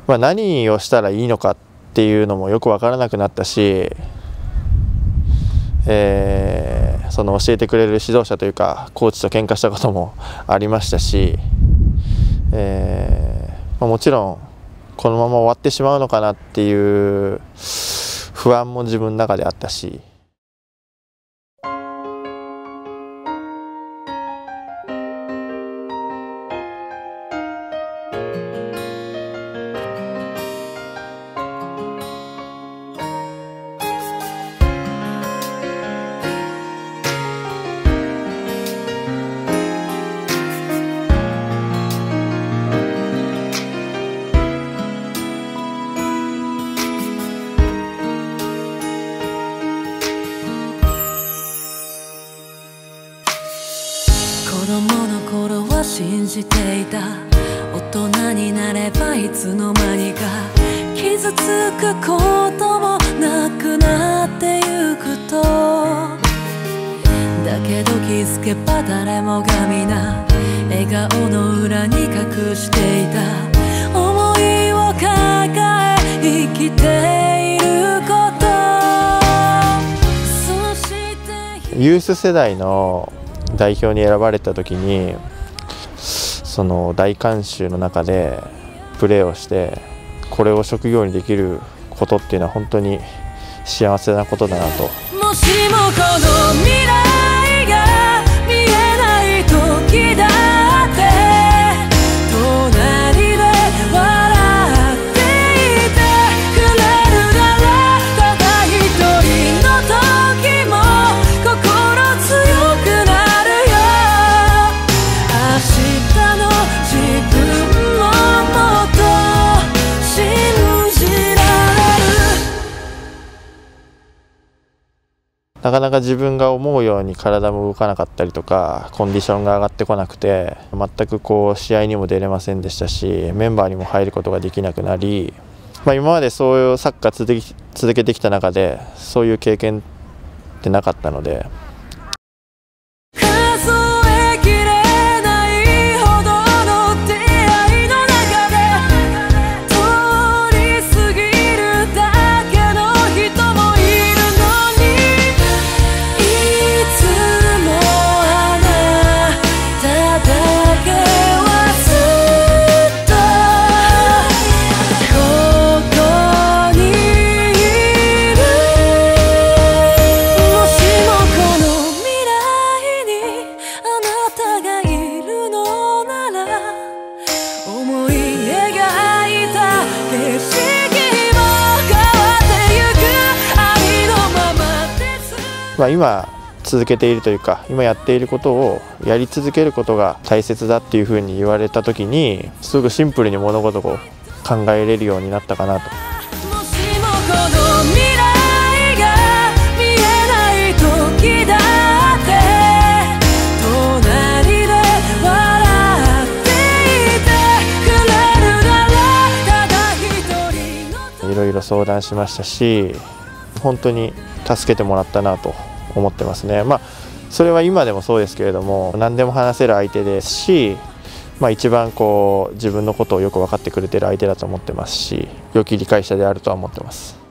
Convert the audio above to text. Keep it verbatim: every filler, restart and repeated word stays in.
まあ、何をしたらいいのかっていうのもよく分からなくなったし、えー、その教えてくれる指導者というかコーチと喧嘩したこともありましたし、えーまあ、もちろんこのまま終わってしまうのかなっていう不安も自分の中であったし。 子供の頃は信じていた、大人になればいつの間にか傷つくこともなくなってゆくと、だけど気づけば誰もが皆笑顔の裏に隠していた思いを抱え生きていること。そしてユース世代の代表に選ばれた時に、その大観衆の中でプレーをしてこれを職業にできることっていうのは本当に幸せなことだなと。 もしもこの未来が見えない時だって隣で笑っていてくれるなら、ただ一人の時も心強くなるよ。明日の自分ももっと信じられる。 なかなか自分が思うように体も動かなかったりとか、コンディションが上がってこなくて、全くこう試合にも出れませんでしたし、メンバーにも入ることができなくなり、まあ、今までそういうサッカー続き続けてきた中でそういう経験ってなかったので。まあ今続けているというか、今やっていることをやり続けることが大切だっていうふうに言われた時に、すごくシンプルに物事を考えれるようになったかなと。いろいろ相談しましたし、本当に助けてもらったなと思ってますね。まあそれは今でもそうですけれども、何でも話せる相手ですし、まあ、一番こう自分のことをよく分かってくれてる相手だと思ってますし、良き理解者であるとは思ってます。